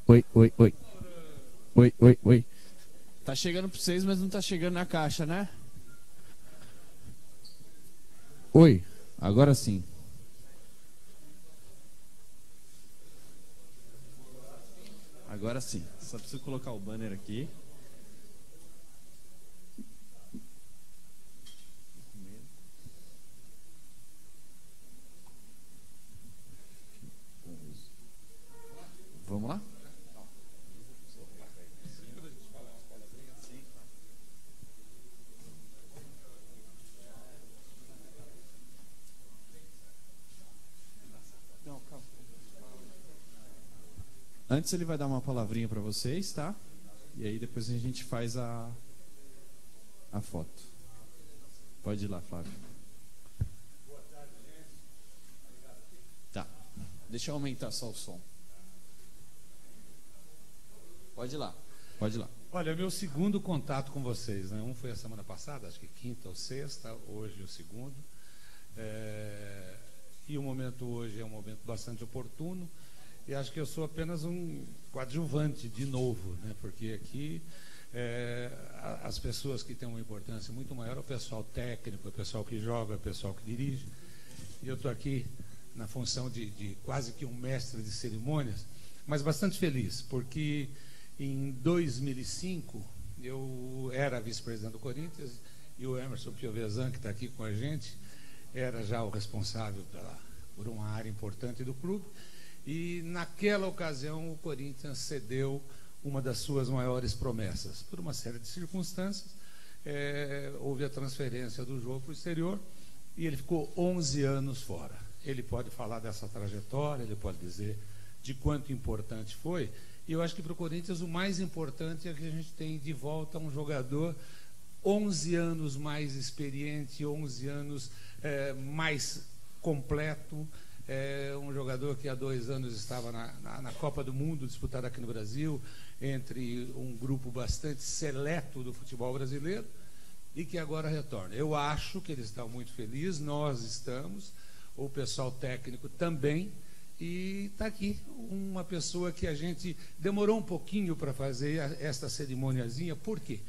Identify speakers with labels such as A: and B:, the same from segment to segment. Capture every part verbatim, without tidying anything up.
A: oi, oi, oi. Oi, oi, oi. Tá chegando pra vocês, mas não tá chegando na caixa, né? Oi, agora sim. Agora sim. Só preciso colocar o banner aqui. Vamos lá? Não, calma. Antes ele vai dar uma palavrinha para vocês, tá? E aí depois a gente faz a a foto. Pode ir lá, Flávio. Tá. Deixa eu aumentar só o som. Pode ir lá. Pode ir lá.
B: Olha, meu segundo contato com vocês, né? Um foi a semana passada, acho que quinta ou sexta, hoje o segundo. É... E o momento hoje é um momento bastante oportuno. E acho que eu sou apenas um coadjuvante de novo, né? Porque aqui é, as pessoas que têm uma importância muito maior é o pessoal técnico, é o pessoal que joga, é o pessoal que dirige. E eu estou aqui na função de, de quase que um mestre de cerimônias, mas bastante feliz, porque em dois mil e cinco eu era vice-presidente do Corinthians e o Emerson Piovesan, que está aqui com a gente, era já o responsável pela, por uma área importante do clube. E naquela ocasião o Corinthians cedeu uma das suas maiores promessas. Por uma série de circunstâncias, é, houve a transferência do jogo para o exterior e ele ficou onze anos fora. Ele pode falar dessa trajetória, ele pode dizer de quanto importante foi. E eu acho que para o Corinthians o mais importante é que a gente tem de volta um jogador onze anos mais experiente, onze anos é, mais completo. É um jogador que há dois anos estava na, na, na Copa do Mundo, disputada aqui no Brasil, entre um grupo bastante seleto do futebol brasileiro, e que agora retorna. Eu acho que eles estão muito felizes, nós estamos, o pessoal técnico também, e está aqui uma pessoa que a gente demorou um pouquinho para fazer esta cerimoniazinha. Por quê?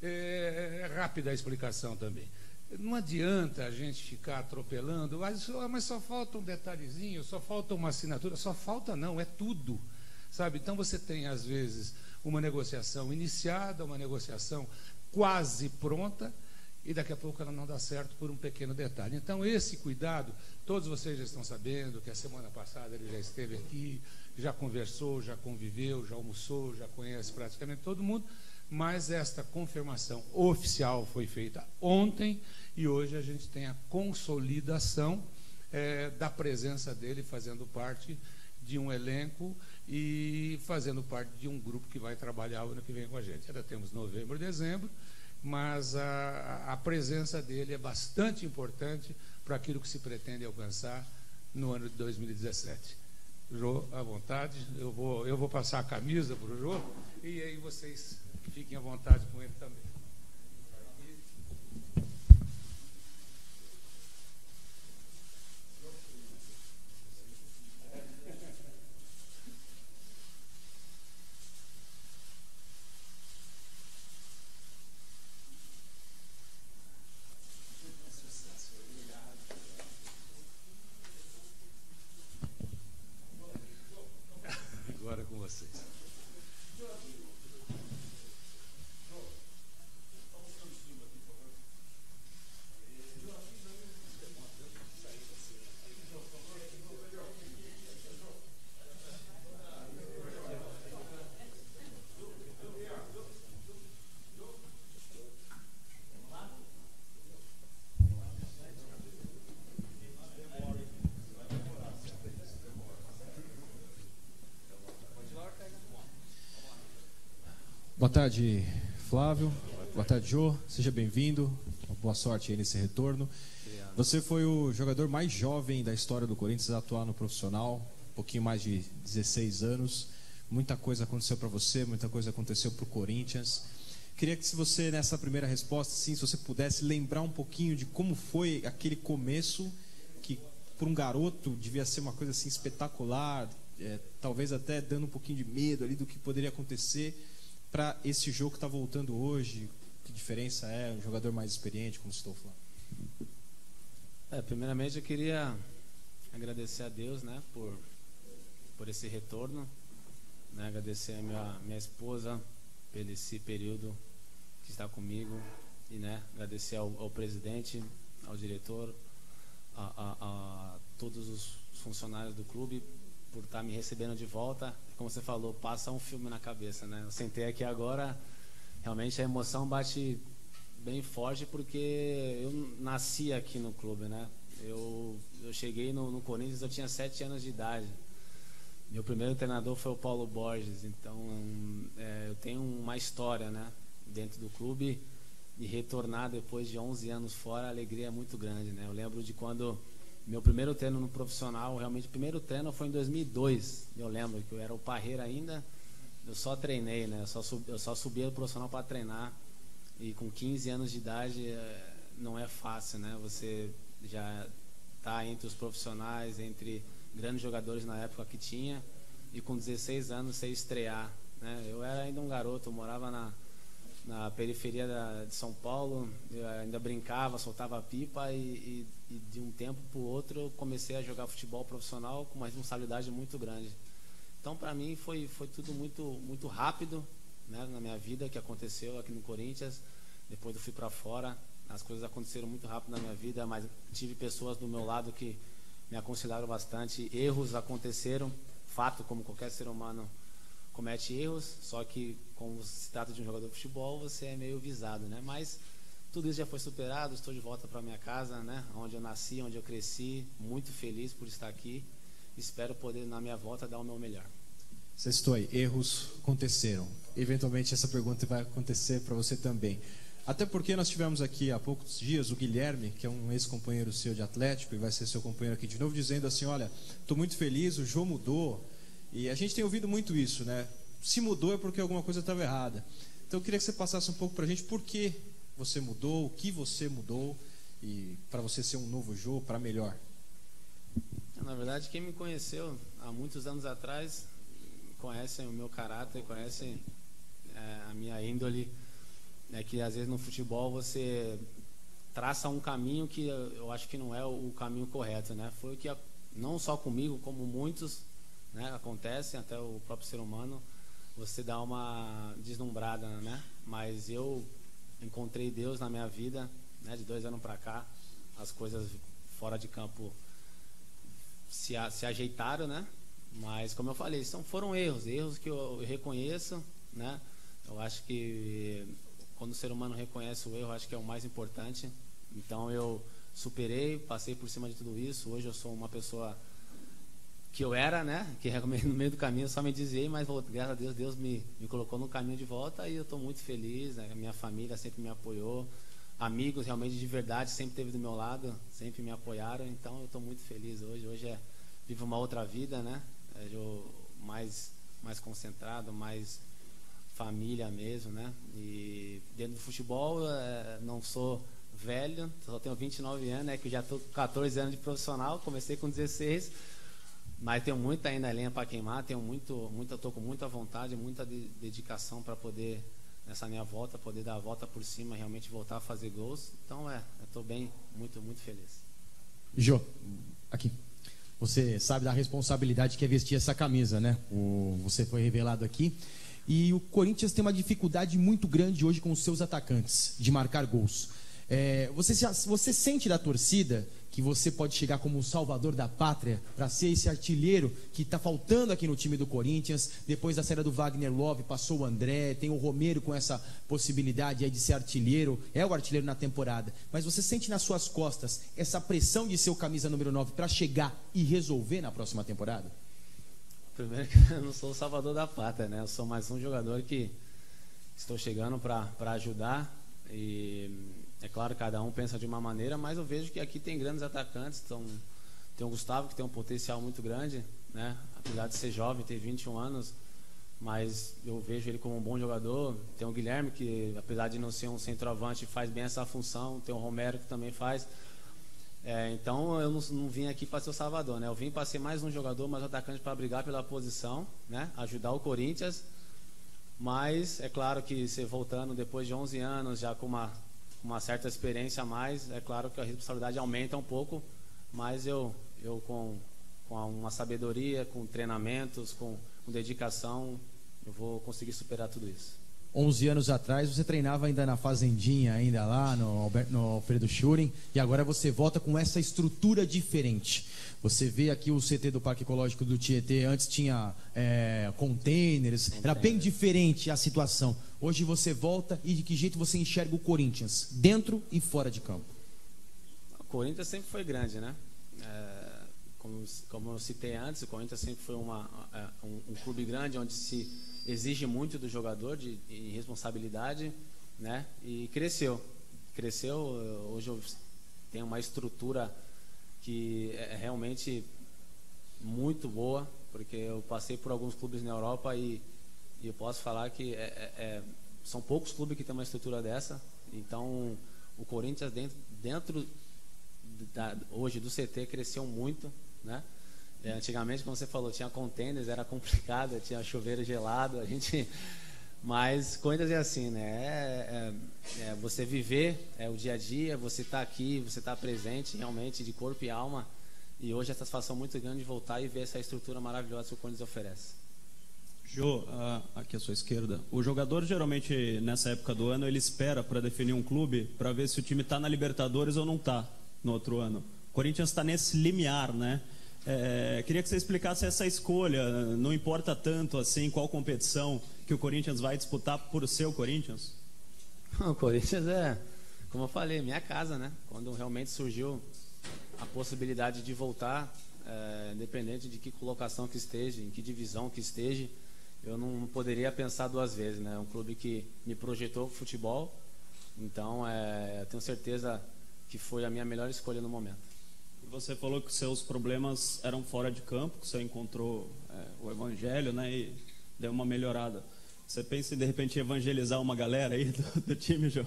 B: É, é rápida a explicação também. Não adianta a gente ficar atropelando, mas, mas só falta um detalhezinho, só falta uma assinatura, só falta não, é tudo, sabe? Então você tem às vezes uma negociação iniciada, uma negociação quase pronta, e daqui a pouco ela não dá certo por um pequeno detalhe. Então esse cuidado, todos vocês já estão sabendo que a semana passada ele já esteve aqui, já conversou, já conviveu, já almoçou, já conhece praticamente todo mundo, mas esta confirmação oficial foi feita ontem e hoje a gente tem a consolidação é, da presença dele fazendo parte de um elenco e fazendo parte de um grupo que vai trabalhar o ano que vem com a gente. Ainda temos novembro e dezembro, mas a, a presença dele é bastante importante para aquilo que se pretende alcançar no ano de dois mil e dezessete. Jô, à vontade, eu vou, eu vou passar a camisa para o Jô e aí vocês fiquem à vontade com ele também. Agora com vocês.
C: Boa tarde, Flávio. Boa tarde, Jô. Seja bem-vindo. Boa sorte aí nesse retorno. Você foi o jogador mais jovem da história do Corinthians a atuar no profissional, um pouquinho mais de dezesseis anos. Muita coisa aconteceu para você, muita coisa aconteceu para o Corinthians. Queria que, se você, nessa primeira resposta, sim, se você pudesse lembrar um pouquinho de como foi aquele começo, que para um garoto devia ser uma coisa assim espetacular, é, talvez até dando um pouquinho de medo ali do que poderia acontecer para esse jogo que está voltando hoje? Que diferença é? Um jogador mais experiente, como estou falando.
D: É, primeiramente eu queria agradecer a Deus, né, por, por esse retorno, né, agradecer a minha, minha esposa pelo esse período que está comigo e, né, agradecer ao, ao presidente, ao diretor, a, a, a todos os funcionários do clube por estar me recebendo de volta. Como você falou, passa um filme na cabeça, né? Eu sentei aqui agora, realmente a emoção bate bem forte porque eu nasci aqui no clube, né? Eu, eu cheguei no, no Corinthians, eu tinha sete anos de idade. Meu primeiro treinador foi o Paulo Borges, então é, eu tenho uma história, né, dentro do clube, e retornar depois de onze anos fora, a alegria é muito grande, né? Eu lembro de quando meu primeiro treino no profissional, realmente o primeiro treino foi em dois mil e dois. Eu lembro que eu era o parreiro ainda, eu só treinei, né? Eu só subi, eu só subia do profissional para treinar, e com quinze anos de idade é, não é fácil, né? Você já tá entre os profissionais, entre grandes jogadores na época que tinha, e com dezesseis anos você estrear, né? Eu era ainda um garoto, eu morava na, na periferia da, de São Paulo, eu ainda brincava, soltava pipa, e, e, e de um tempo para o outro eu comecei a jogar futebol profissional com uma responsabilidade muito grande. Então para mim foi, foi tudo muito, muito rápido, né, na minha vida, que aconteceu aqui no Corinthians. Depois eu fui para fora, as coisas aconteceram muito rápido na minha vida, mas tive pessoas do meu lado que me aconselharam bastante. Erros aconteceram, fato, como qualquer ser humano comete erros, só que como se trata de um jogador de futebol, você é meio visado, né? Mas tudo isso já foi superado, estou de volta para minha casa, né? Onde eu nasci, onde eu cresci, muito feliz por estar aqui. Espero poder, na minha volta, dar o meu melhor.
C: Você citou aí, erros aconteceram. Eventualmente essa pergunta vai acontecer para você também. Até porque nós tivemos aqui há poucos dias o Guilherme, que é um ex-companheiro seu de Atlético, e vai ser seu companheiro aqui de novo, dizendo assim, olha, estou muito feliz, o Jô mudou. E a gente tem ouvido muito isso, né? Se mudou é porque alguma coisa estava errada. Então eu queria que você passasse um pouco para a gente por que você mudou, o que você mudou, e para você ser um novo Jô, para melhor.
D: Na verdade, quem me conheceu há muitos anos atrás conhece o meu caráter, conhece é, a minha índole, né, que às vezes no futebol você traça um caminho que eu acho que não é o caminho correto, né? Foi o que não só comigo, como muitos, né, acontece, até o próprio ser humano, você dá uma deslumbrada, né? Mas eu encontrei Deus na minha vida, né, de dois anos para cá, as coisas fora de campo se, a, se ajeitaram, né? Mas como eu falei, são, foram erros, erros que eu, eu reconheço, né? Eu acho que quando o ser humano reconhece o erro, eu acho que é o mais importante. Então eu superei, passei por cima de tudo isso. Hoje eu sou uma pessoa que eu era, né? Que no meio do caminho eu só me desviei, mas graças a Deus, Deus me, me colocou no caminho de volta, e eu estou muito feliz, né? A minha família sempre me apoiou, amigos realmente de verdade sempre esteve do meu lado, sempre me apoiaram, então eu estou muito feliz hoje. Hoje é vivo uma outra vida, né? É, eu mais mais concentrado, mais família mesmo, né? E dentro do futebol, é, não sou velho, só tenho vinte e nove anos, né? Que eu já estou com quatorze anos de profissional, comecei com dezesseis, mas tenho muita ainda lenha para queimar, tenho muito, muito, estou com muita vontade, muita de, dedicação para poder, nessa minha volta, poder dar a volta por cima, realmente voltar a fazer gols. Então, é, eu estou bem, muito, muito feliz.
E: Jô, aqui. Você sabe da responsabilidade que é vestir essa camisa, né? O, você foi revelado aqui. E o Corinthians tem uma dificuldade muito grande hoje com os seus atacantes, de marcar gols. É, você, você sente da torcida que você pode chegar como um salvador da pátria para ser esse artilheiro que está faltando aqui no time do Corinthians? Depois da saída do Wagner Love, passou o André, tem o Romero com essa possibilidade aí de ser artilheiro, é o artilheiro na temporada. Mas você sente nas suas costas essa pressão de ser o camisa número nove para chegar e resolver na próxima temporada?
D: Primeiro que eu não sou o salvador da pátria, né? Eu sou mais um jogador que estou chegando para ajudar, e é claro, cada um pensa de uma maneira, mas eu vejo que aqui tem grandes atacantes. Então, tem o Gustavo, que tem um potencial muito grande, né? Apesar de ser jovem, ter vinte e um anos, mas eu vejo ele como um bom jogador. Tem o Guilherme, que apesar de não ser um centroavante, faz bem essa função. Tem o Romero, que também faz. É, então eu não, não vim aqui para ser o salvador, né? Eu vim para ser mais um jogador, mais um atacante para brigar pela posição, né? Ajudar o Corinthians. Mas é claro que você voltando depois de onze anos, já com uma, uma certa experiência a mais, é claro que a responsabilidade aumenta um pouco. Mas eu, eu com, com uma sabedoria, com treinamentos, com, com dedicação, eu vou conseguir superar tudo isso.
E: onze anos atrás você treinava ainda na fazendinha, ainda lá no, Albert, no Alfredo Schuring, e agora você volta com essa estrutura diferente. Você vê aqui o C T do Parque Ecológico do Tietê, antes tinha é, containers, era bem diferente a situação. Hoje você volta e de que jeito você enxerga o Corinthians, dentro e fora de campo?
D: O Corinthians sempre foi grande, né? É, como, como eu citei antes, o Corinthians sempre foi uma, um, um clube grande, onde se exige muito do jogador de, de responsabilidade, né? E cresceu, cresceu. Hoje eu tenho uma estrutura que é realmente muito boa, porque eu passei por alguns clubes na Europa e, e eu posso falar que é, é, é, são poucos clubes que têm uma estrutura dessa. Então o Corinthians dentro, dentro da, hoje do C T cresceu muito, né? É, antigamente, como você falou, tinha containers, era complicado, tinha chuveiro gelado, a gente... Mas Corinthians é assim, né? É, é, é você viver é o dia a dia, você tá aqui, você tá presente realmente de corpo e alma. E hoje é essa satisfação muito grande de voltar e ver essa estrutura maravilhosa que o Corinthians oferece.
F: Jô, aqui à sua esquerda. O jogador geralmente nessa época do ano ele espera para definir um clube para ver se o time está na Libertadores ou não está no outro ano. O Corinthians está nesse limiar, né? É, queria que você explicasse essa escolha. Não importa tanto assim qual competição que o Corinthians vai disputar por ser o Corinthians?
D: O Corinthians é, como eu falei, minha casa, né? Quando realmente surgiu a possibilidade de voltar, é, independente de que colocação que esteja, em que divisão que esteja, eu não poderia pensar duas vezes, né? É um clube que me projetou para o futebol, então é, eu tenho certeza que foi a minha melhor escolha no momento.
F: Você falou que seus problemas eram fora de campo, que você encontrou é, o evangelho, né, e deu uma melhorada. Você pensa em, de repente, evangelizar uma galera aí do, do time, Jô?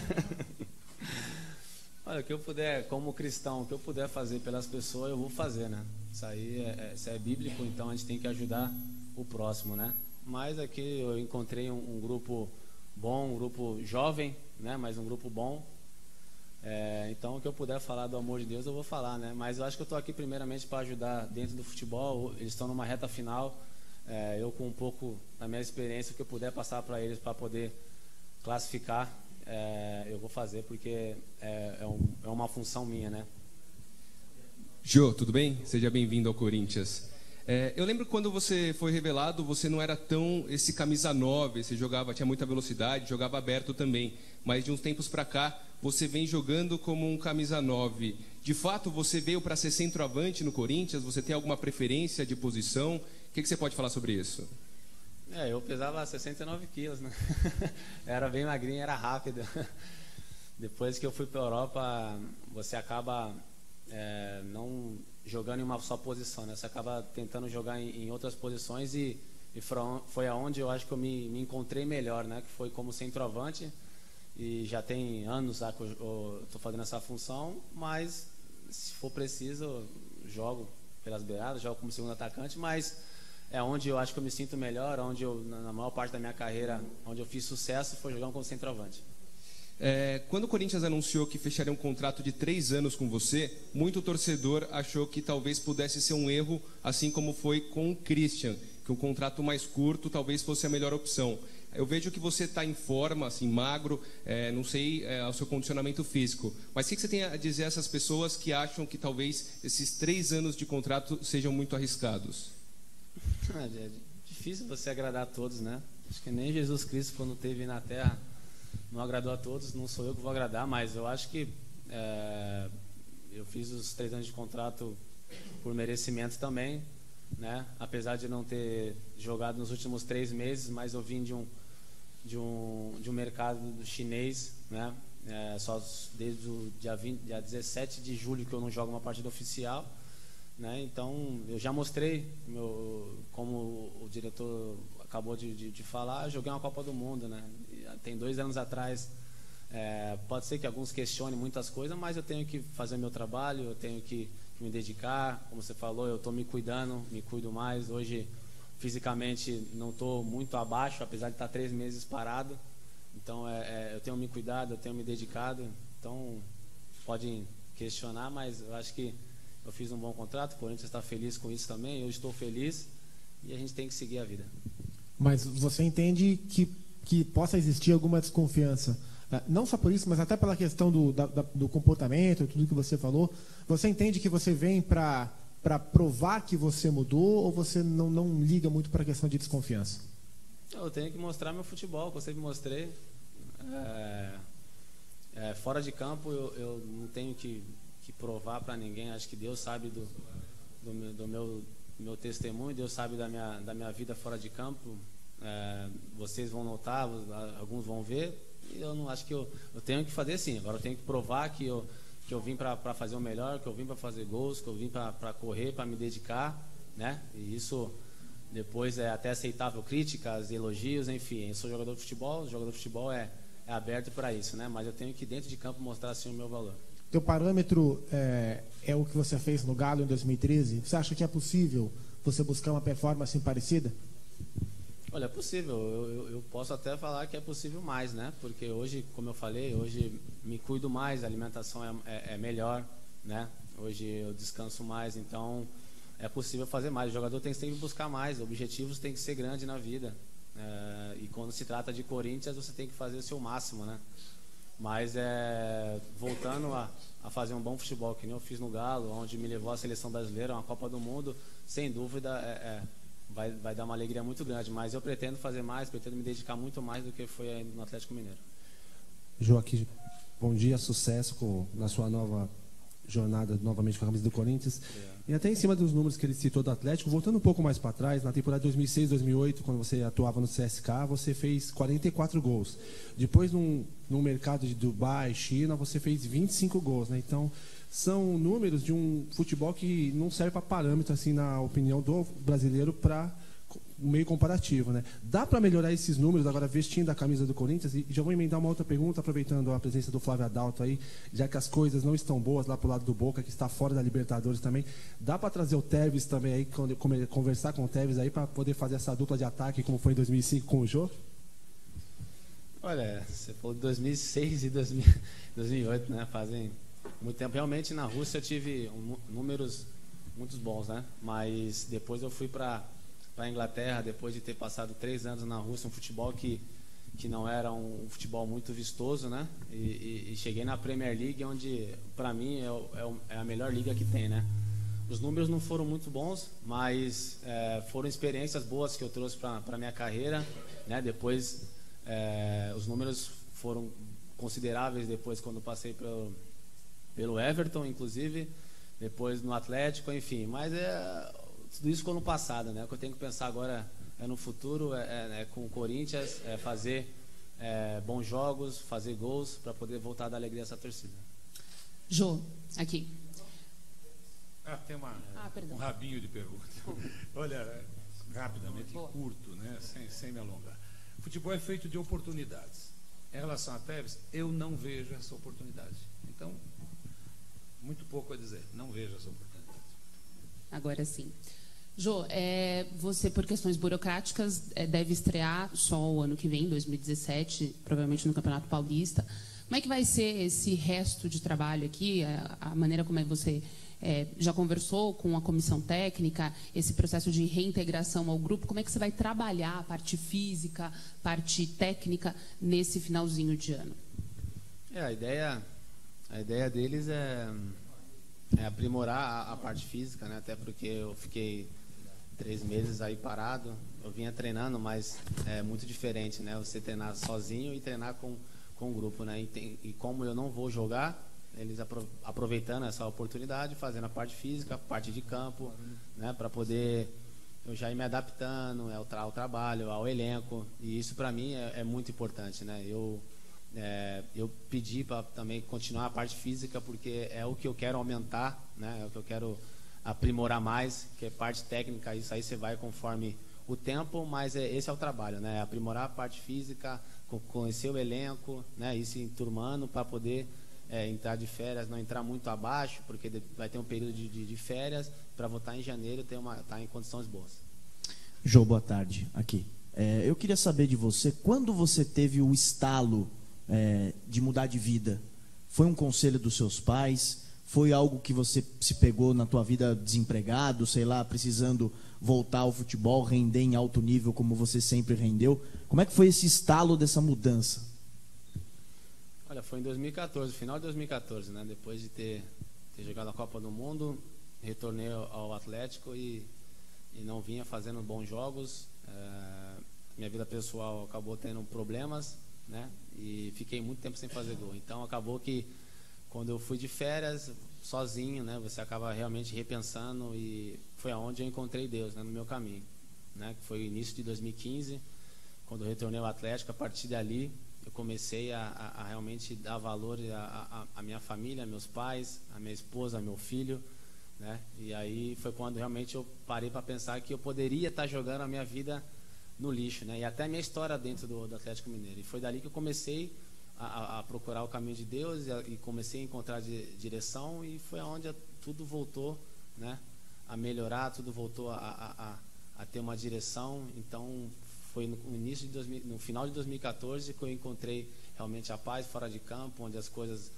D: Olha, o que eu puder, como cristão, o que eu puder fazer pelas pessoas, eu vou fazer, né? Isso aí é, isso é bíblico, então a gente tem que ajudar o próximo, né? Mas aqui eu encontrei um, um grupo bom, um grupo jovem, né? Mas um grupo bom. É, então, o que eu puder falar do amor de Deus, eu vou falar, né? Mas eu acho que eu estou aqui primeiramente para ajudar dentro do futebol. Eles estão numa reta final. É, eu, com um pouco da minha experiência, o que eu puder passar para eles para poder classificar, é, eu vou fazer, porque é, é, um, é uma função minha, né?
G: Jô, tudo bem? Seja bem-vindo ao Corinthians. É, eu lembro quando você foi revelado, você não era tão esse camisa nove, você jogava, tinha muita velocidade, jogava aberto também. Mas de uns tempos para cá, você vem jogando como um camisa nove. De fato, você veio para ser centroavante no Corinthians? Você tem alguma preferência de posição? O que, que você pode falar sobre isso?
D: É, eu pesava sessenta e nove quilos, né? Era bem magrinho, era rápido. Depois que eu fui para a Europa, você acaba é, não jogando em uma só posição, né? Você acaba tentando jogar em, em outras posições e, e foi aonde eu acho que eu me, me encontrei melhor, né? Que foi como centroavante. E já tem anos já que eu estou fazendo essa função, mas se for preciso, jogo pelas beiradas, jogo como segundo atacante, mas é onde eu acho que eu me sinto melhor, onde eu, na maior parte da minha carreira, onde eu fiz sucesso, foi jogando como centroavante.
G: É, quando o Corinthians anunciou que fecharia um contrato de três anos com você, muito torcedor achou que talvez pudesse ser um erro, assim como foi com o Christian, que um contrato mais curto talvez fosse a melhor opção. Eu vejo que você está em forma, assim, magro, é, não sei é, o seu condicionamento físico, mas o que, que você tem a dizer a essas pessoas que acham que talvez esses três anos de contrato sejam muito arriscados?
D: É difícil você agradar a todos, né? Acho que nem Jesus Cristo, quando esteve na Terra, não agradou a todos, não sou eu que vou agradar, mas eu acho que é, eu fiz os três anos de contrato por merecimento também, né? Apesar de não ter jogado nos últimos três meses, mas eu vim de um de um de um mercado chinês, né? É, só desde o dia, vinte, dia dezessete de julho que eu não jogo uma partida oficial, né? Então eu já mostrei meu, como o diretor acabou de, de, de falar, eu joguei uma Copa do Mundo, né? Tem dois anos atrás É, pode ser que alguns questionem muitas coisas, mas eu tenho que fazer meu trabalho, eu tenho que me dedicar. Como você falou, eu estou me cuidando, me cuido mais. Hoje, fisicamente, não estou muito abaixo, apesar de estar três meses parado. Então, é, é, eu tenho me cuidado, eu tenho me dedicado. Então, podem questionar, mas eu acho que eu fiz um bom contrato. O Corinthians está feliz com isso também, eu estou feliz e a gente tem que seguir a vida.
H: Mas você entende que, que possa existir alguma desconfiança? Não só por isso, mas até pela questão do, da, do comportamento, tudo que você falou. Você entende que você vem para para provar que você mudou ou você não, não liga muito para a questão de desconfiança?
D: Eu tenho que mostrar meu futebol, que eu sempre mostrei. É, é, fora de campo, eu, eu não tenho que, que provar para ninguém. Acho que Deus sabe do, do, meu, do meu, meu testemunho, Deus sabe da minha, da minha vida fora de campo. É, vocês vão notar, alguns vão ver. Eu não acho que eu, eu tenho que fazer sim. Agora eu tenho que provar que eu, que eu vim para fazer o melhor, que eu vim para fazer gols, que eu vim para correr, para me dedicar, né? E isso depois é até aceitável críticas, elogios, enfim. Eu sou jogador de futebol, jogador de futebol é, é aberto para isso, né? Mas eu tenho que dentro de campo mostrar assim o meu valor.
H: Teu parâmetro é, é o que você fez no Galo em dois mil e treze? Você acha que é possível você buscar uma performance parecida?
D: Olha, é possível. Eu, eu, eu posso até falar que é possível mais, né? Porque hoje, como eu falei, hoje me cuido mais, a alimentação é, é, é melhor, né? Hoje eu descanso mais, então é possível fazer mais. O jogador tem que sempre buscar mais, objetivos tem que ser grandes na vida. É, e quando se trata de Corinthians, você tem que fazer o seu máximo, né? Mas é, voltando a, a fazer um bom futebol, que nem eu fiz no Galo, onde me levou à seleção brasileira, uma Copa do Mundo, sem dúvida é, é Vai, vai dar uma alegria muito grande, mas eu pretendo fazer mais, pretendo me dedicar muito mais do que foi no Atlético Mineiro.
I: Joaquim, bom dia, sucesso com, na sua nova jornada novamente com a camisa do Corinthians. É. E até em cima dos números que ele citou do Atlético, voltando um pouco mais para trás, na temporada dois mil e seis, dois mil e oito, quando você atuava no C S K, você fez quarenta e quatro gols. Depois, num, num mercado de Dubai, China, você fez vinte e cinco gols, né? Então, são números de um futebol que não serve para parâmetro, assim, na opinião do brasileiro, para um meio comparativo, né? Dá para melhorar esses números agora vestindo a camisa do Corinthians? E já vou emendar uma outra pergunta, aproveitando a presença do Flávio Adalto aí, já que as coisas não estão boas lá pro lado do Boca, que está fora da Libertadores também. Dá para trazer o Tevez também aí, conversar com o Tevez aí, para poder fazer essa dupla de ataque, como foi em dois mil e cinco com o Jô?
D: Olha, você falou de dois mil e seis e dois mil e oito, né? Fazem muito tempo. Realmente, na Rússia eu tive um, números muito bons, né? Mas depois eu fui para a Inglaterra, depois de ter passado três anos na Rússia, um futebol que, que não era um, um futebol muito vistoso, né? E, e, e cheguei na Premier League, onde, para mim, é, o, é, o, é a melhor liga que tem, né? Os números não foram muito bons, mas é, foram experiências boas que eu trouxe para a minha carreira, né? Depois, é, os números foram consideráveis depois quando passei pelo pelo Everton, inclusive, depois no Atlético, enfim. Mas é, tudo isso ficou no passado, né? O que eu tenho que pensar agora é no futuro, é, é, é com o Corinthians, é fazer é, bons jogos, fazer gols, para poder voltar a dar alegria a essa torcida.
J: Jô, aqui.
B: Ah, tem uma,
J: ah,
B: um rabinho de pergunta. Olha, rapidamente, Boa. curto, né? sem, sem me alongar. O futebol é feito de oportunidades. Em relação a Tevez, eu não vejo essa oportunidade. Então, muito pouco a dizer. Não vejo essa oportunidade.
J: Agora sim. Jô, é, você, por questões burocráticas, é, deve estrear só o ano que vem, dois mil e dezessete, provavelmente no Campeonato Paulista. Como é que vai ser esse resto de trabalho aqui? A, a maneira como é que você é, já conversou com a comissão técnica, esse processo de reintegração ao grupo, como é que você vai trabalhar a parte física, parte técnica nesse finalzinho de ano?
D: É, a ideia... A ideia deles é, é aprimorar a, a parte física, né? Até porque eu fiquei três meses aí parado. Eu vinha treinando, mas é muito diferente, né? Você treinar sozinho e treinar com, com o grupo, né? E, tem, e como eu não vou jogar, eles apro, aproveitando essa oportunidade, fazendo a parte física, a parte de campo, né? Para poder eu já ir me adaptando ao, tra, ao trabalho, ao elenco. E isso para mim é, é muito importante, né? Eu É, eu pedi para também continuar a parte física, porque é o que eu quero aumentar, né? É o que eu quero aprimorar mais, que é parte técnica. Isso aí você vai conforme o tempo, mas é, esse é o trabalho, né? Aprimorar a parte física, conhecer o elenco, né, ir se enturmando para poder é, entrar de férias, não entrar muito abaixo, porque vai ter um período de, de, de férias, para voltar em janeiro ter uma, tá em condições boas.
K: Jô, boa tarde, aqui. É, eu queria saber de você, quando você teve o estalo é, de mudar de vida? Foi um conselho dos seus pais? Foi algo que você se pegou na tua vida desempregado, sei lá, precisando voltar ao futebol, render em alto nível como você sempre rendeu? Como é que foi esse estalo dessa mudança?
D: Olha, foi em dois mil e quatorze, final de dois mil e quatorze, né? Depois de ter, ter jogado a Copa do Mundo, retornei ao Atlético e, e não vinha fazendo bons jogos. É, minha vida pessoal acabou tendo problemas, né? E fiquei muito tempo sem fazer gol. Então acabou que quando eu fui de férias, sozinho, né? Você acaba realmente repensando e foi aonde eu encontrei Deus, né? No meu caminho, né? Que foi o início de dois mil e quinze, quando eu retornei ao Atlético. A partir dali eu comecei a, a, a realmente dar valor à, à, à minha família, meus pais, a minha esposa, meu filho, né? E aí foi quando realmente eu parei para pensar que eu poderia estar jogando a minha vida no lixo, né? E até a minha história dentro do, do Atlético Mineiro. E foi dali que eu comecei a, a procurar o caminho de Deus e, a, e comecei a encontrar de, direção, e foi aonde a, tudo voltou, né? A melhorar, tudo voltou a, a, a, a ter uma direção. Então foi no, início de dois mil, no final de dois mil e quatorze que eu encontrei realmente a paz fora de campo, onde as coisas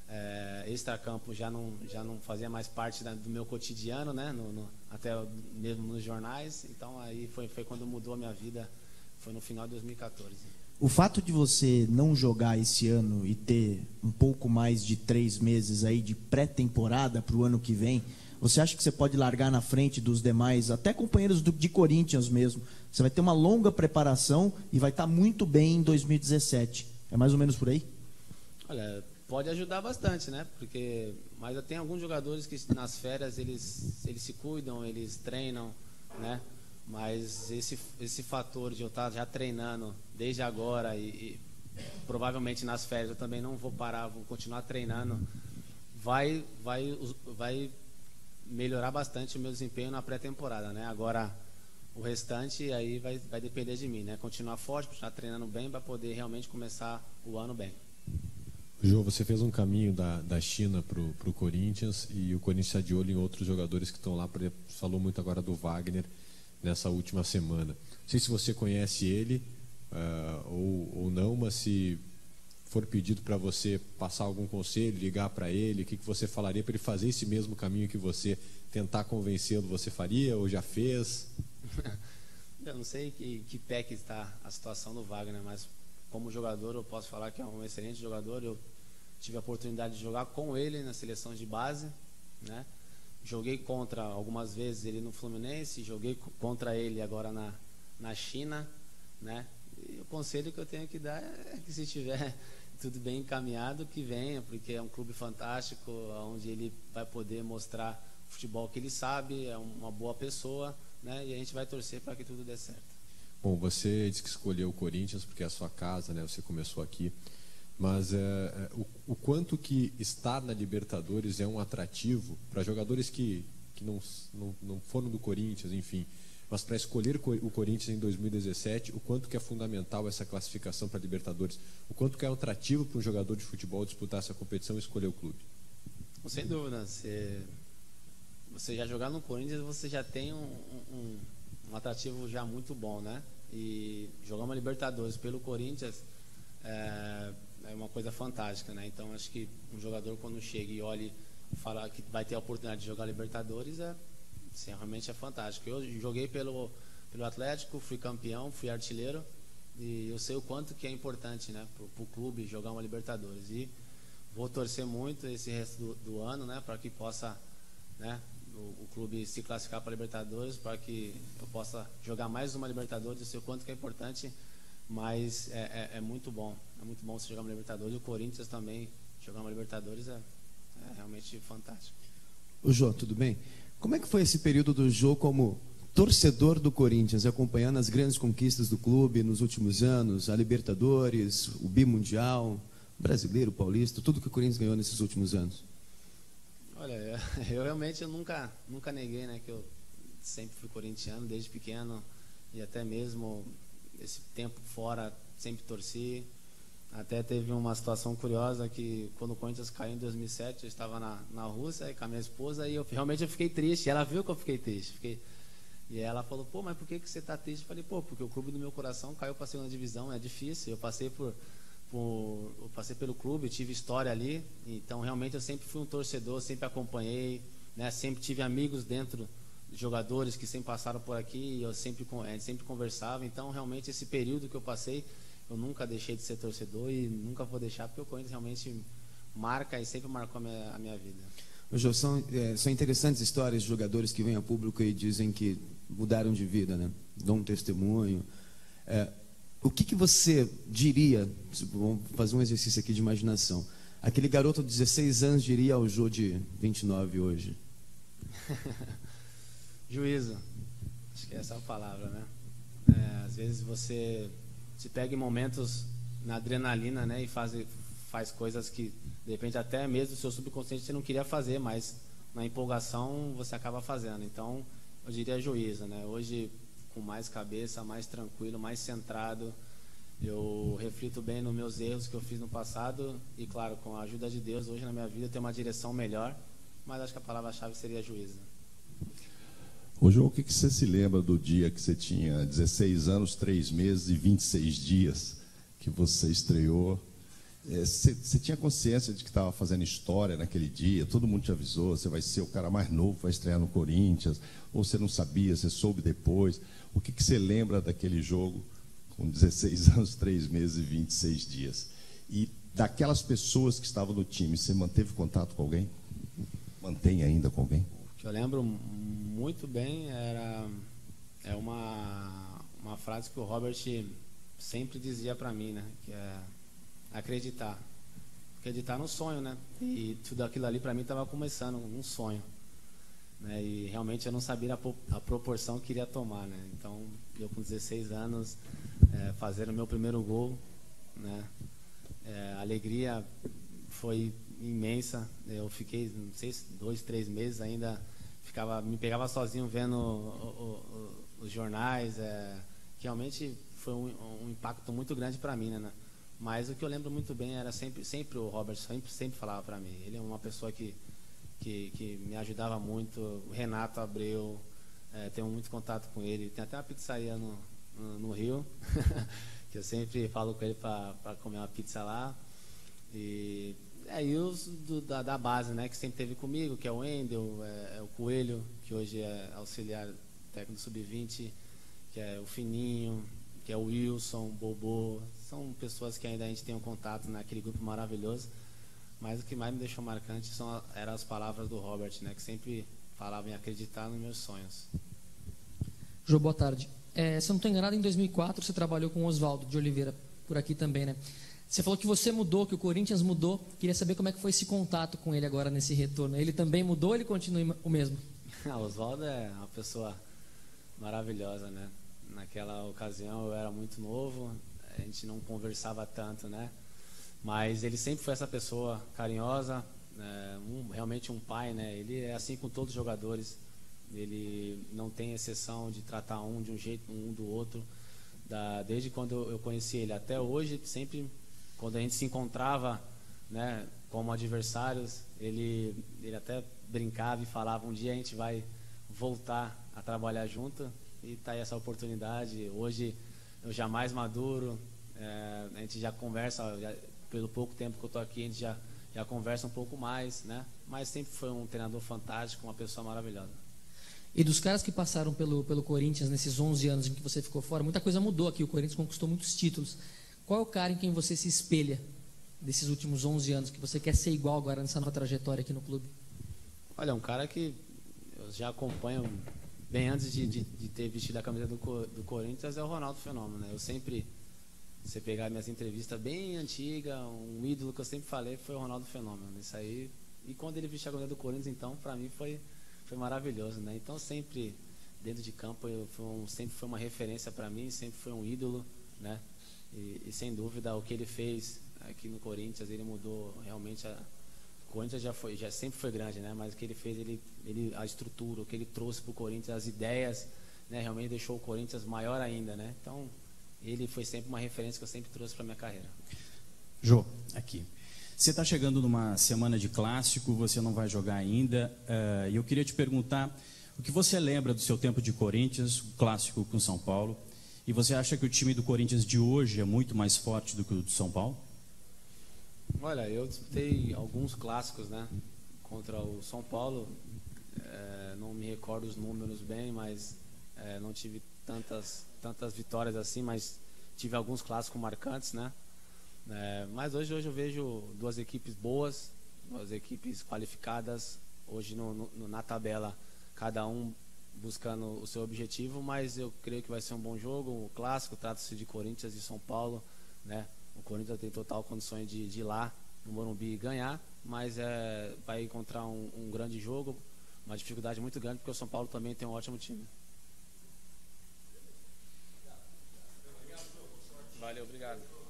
D: é, extra-campo já não, já não fazia mais parte da, do meu cotidiano, né? No, no, até mesmo nos jornais. Então aí foi, foi quando mudou a minha vida, foi no final de dois mil e quatorze.
K: O fato de você não jogar esse ano e ter um pouco mais de três meses aí de pré-temporada para o ano que vem, você acha que você pode largar na frente dos demais, até companheiros do, de Corinthians mesmo? Você vai ter uma longa preparação e vai estar muito bem em dois mil e dezessete. É mais ou menos por aí?
D: Olha, pode ajudar bastante, né? Porque, mas eu tenho alguns jogadores que nas férias eles, eles se cuidam, eles treinam, né? Mas esse, esse fator de eu estar já treinando desde agora e, e provavelmente nas férias eu também não vou parar, vou continuar treinando, vai, vai, vai melhorar bastante o meu desempenho na pré-temporada, né? Agora o restante aí vai, vai depender de mim, né? Continuar forte, continuar treinando bem para poder realmente começar o ano bem.
L: Jô, você fez um caminho da, da China para o Corinthians, e o Corinthians está de olho em outros jogadores que estão lá. Falou muito agora do Wagner nessa última semana. Não sei se você conhece ele uh, ou, ou não, mas se for pedido para você passar algum conselho, ligar para ele, o que, que você falaria para ele fazer esse mesmo caminho que você, tentar convencê-lo, você faria ou já fez?
D: Eu não sei que, que pé que está a situação do Wagner, mas como jogador eu posso falar que é um excelente jogador. Eu tive a oportunidade de jogar com ele na seleção de base, né? Joguei contra algumas vezes ele no Fluminense, joguei contra ele agora na, na China, né? E o conselho que eu tenho que dar é que se tiver tudo bem encaminhado, que venha, porque é um clube fantástico, onde ele vai poder mostrar o futebol que ele sabe, é uma boa pessoa, né? E a gente vai torcer para que tudo dê certo.
L: Bom, você disse que escolheu o Corinthians porque é a sua casa, né? Você começou aqui. Mas é, o, o quanto que estar na Libertadores é um atrativo para jogadores que, que não, não, não foram do Corinthians, enfim, mas para escolher o Corinthians em dois mil e dezessete, o quanto que é fundamental essa classificação para a Libertadores, o quanto que é um atrativo para um jogador de futebol disputar essa competição e escolher o clube?
D: Sem dúvida, você, você já jogar no Corinthians, você já tem um, um, um atrativo já muito bom, né? E jogar uma Libertadores pelo Corinthians é, é uma coisa fantástica, né? Então acho que um jogador quando chega e olha e fala que vai ter a oportunidade de jogar Libertadores, é, assim, realmente é fantástico. Eu joguei pelo, pelo Atlético, fui campeão, fui artilheiro, e eu sei o quanto que é importante, né, para o clube jogar uma Libertadores. E vou torcer muito esse resto do, do ano, né, para que possa, né, o, o clube se classificar para a Libertadores, para que eu possa jogar mais uma Libertadores. Eu sei o quanto que é importante, mas é, é, é muito bom, é muito bom você jogar uma Libertadores. E o Corinthians também jogar uma Libertadores é, é realmente fantástico.
M: Ô Jô, tudo bem? Como é que foi esse período do Jô como torcedor do Corinthians, acompanhando as grandes conquistas do clube nos últimos anos, a Libertadores, o Bimundial, o Brasileiro, o Paulista, tudo que o Corinthians ganhou nesses últimos anos?
D: Olha, eu, eu realmente eu nunca, nunca neguei, né, que eu sempre fui corintiano desde pequeno, e até mesmo esse tempo fora sempre torci. Até teve uma situação curiosa que quando o Corinthians caiu em dois mil e sete, eu estava na, na Rússia aí com a minha esposa e eu realmente eu fiquei triste. Ela viu que eu fiquei triste. Fiquei, e ela falou, pô, mas por que, que você está triste? Eu falei, pô, porque o clube do meu coração caiu para a segunda divisão, é difícil. Eu passei por, por eu passei pelo clube, tive história ali. Então realmente eu sempre fui um torcedor, sempre acompanhei, né? Sempre tive amigos dentro, jogadores que sempre passaram por aqui e eu sempre, é, sempre conversava. Então realmente esse período que eu passei, eu nunca deixei de ser torcedor e nunca vou deixar, porque o Corinthians realmente marca e sempre marcou a minha, a minha vida.
M: Jô, são, é, são interessantes histórias de jogadores que vêm a público e dizem que mudaram de vida, né? Dão um testemunho. É, o que, que você diria, vamos fazer um exercício aqui de imaginação, aquele garoto de dezesseis anos diria ao Jô de vinte e nove hoje?
D: Juízo. Acho que essa é a palavra, né? É, às vezes você se pega em momentos na adrenalina, né, e faz, faz coisas que, de repente, até mesmo o seu subconsciente você não queria fazer, mas na empolgação você acaba fazendo. Então, eu diria juízo, né? Hoje, com mais cabeça, mais tranquilo, mais centrado, eu reflito bem nos meus erros que eu fiz no passado e, claro, com a ajuda de Deus, hoje na minha vida eu tenho uma direção melhor, mas acho que a palavra-chave seria juízo.
N: Ô, João, o que, que você se lembra do dia que você tinha dezesseis anos, três meses e vinte e seis dias que você estreou? É, você, você tinha consciência de que estava fazendo história naquele dia? Todo mundo te avisou, você vai ser o cara mais novo, vai estrear no Corinthians? Ou você não sabia, você soube depois? O que, que você lembra daquele jogo com dezesseis anos, três meses e vinte e seis dias? E daquelas pessoas que estavam no time, você manteve contato com alguém? Mantém ainda com alguém?
D: O que eu lembro muito bem era é uma uma frase que o Robert sempre dizia para mim, né, que é acreditar, acreditar no sonho, né? E tudo aquilo ali para mim estava começando um sonho, né? E realmente eu não sabia a, a proporção que iria tomar, né? Então eu com dezesseis anos é, fazer o meu primeiro gol, né? É, a alegria foi imensa. Eu fiquei, não sei, dois, três meses ainda. Ficava, me pegava sozinho vendo o, o, o, os jornais, é, que realmente foi um, um impacto muito grande para mim, né? Mas o que eu lembro muito bem era sempre, sempre o Robert, sempre, sempre falava para mim. Ele é uma pessoa que, que, que me ajudava muito. O Renato Abreu, é, tenho muito contato com ele. Tem até uma pizzaria no, no, no Rio, que eu sempre falo com ele para comer uma pizza lá. E aí os do, da, da base, né, que sempre teve comigo, que é o Wendel, é, é o Coelho, que hoje é auxiliar técnico sub vinte, que é o Fininho, que é o Wilson, o Bobô. São pessoas que ainda a gente tem um contato naquele grupo maravilhoso. Mas o que mais me deixou marcante são, eram as palavras do Robert, né, que sempre falava em acreditar nos meus sonhos.
O: Jô, boa tarde. É, se eu não estou enganado, em dois mil e quatro você trabalhou com o Oswaldo de Oliveira, por aqui também, né? Você falou que você mudou, que o Corinthians mudou. Queria saber como é que foi esse contato com ele agora nesse retorno. Ele também mudou ou ele continua o mesmo?
D: O Oswaldo é uma pessoa maravilhosa, né? Naquela ocasião eu era muito novo, a gente não conversava tanto, né? Mas ele sempre foi essa pessoa carinhosa, é, um, realmente um pai, né? Ele é assim com todos os jogadores. Ele não tem exceção de tratar um de um jeito, um do outro. Da, desde quando eu conheci ele até hoje, sempre quando a gente se encontrava, né, como adversários, ele, ele até brincava e falava, um dia a gente vai voltar a trabalhar junto, e tá aí essa oportunidade. Hoje eu já mais maduro, é, a gente já conversa, já, pelo pouco tempo que eu tô aqui, a gente já, já conversa um pouco mais, né? Mas sempre foi um treinador fantástico, uma pessoa maravilhosa.
O: E dos caras que passaram pelo, pelo Corinthians nesses onze anos em que você ficou fora, muita coisa mudou aqui, o Corinthians conquistou muitos títulos. Qual é o cara em quem você se espelha desses últimos onze anos, que você quer ser igual agora nessa nova trajetória aqui no clube?
D: Olha, um cara que eu já acompanho bem antes de, de, de ter vestido a camisa do, do Corinthians, é o Ronaldo Fenômeno, né? Eu sempre, se você pegar minhas entrevistas bem antigas, um ídolo que eu sempre falei foi o Ronaldo Fenômeno. Isso aí, e quando ele vestiu a camisa do Corinthians, então, para mim foi, foi maravilhoso, né? Então, sempre dentro de campo, eu, foi um, sempre foi uma referência para mim, sempre foi um ídolo, né? E, e sem dúvida o que ele fez aqui no Corinthians, ele mudou realmente. A, o Corinthians já foi, já sempre foi grande, né? Mas o que ele fez, ele, ele a estrutura, o que ele trouxe para o Corinthians, as ideias, né? Realmente deixou o Corinthians maior ainda, né? Então ele foi sempre uma referência que eu sempre trouxe para minha carreira.
P: Jô, aqui. Você está chegando numa semana de clássico, você não vai jogar ainda, uh, e eu queria te perguntar o que você lembra do seu tempo de Corinthians, o clássico com São Paulo, e você acha que o time do Corinthians de hoje é muito mais forte do que o do São Paulo?
D: Olha, eu disputei alguns clássicos, né, contra o São Paulo, é, não me recordo os números bem, mas é, não tive tantas, tantas vitórias assim, mas tive alguns clássicos marcantes, né. É, mas hoje, hoje eu vejo duas equipes boas, duas equipes qualificadas, hoje no, no, na tabela, cada um buscando o seu objetivo, mas eu creio que vai ser um bom jogo, o clássico, trata-se de Corinthians e São Paulo, né? O Corinthians tem total condições de, de ir lá no Morumbi e ganhar, mas é, vai encontrar um, um grande jogo, uma dificuldade muito grande, porque o São Paulo também tem um ótimo time. Valeu, obrigado.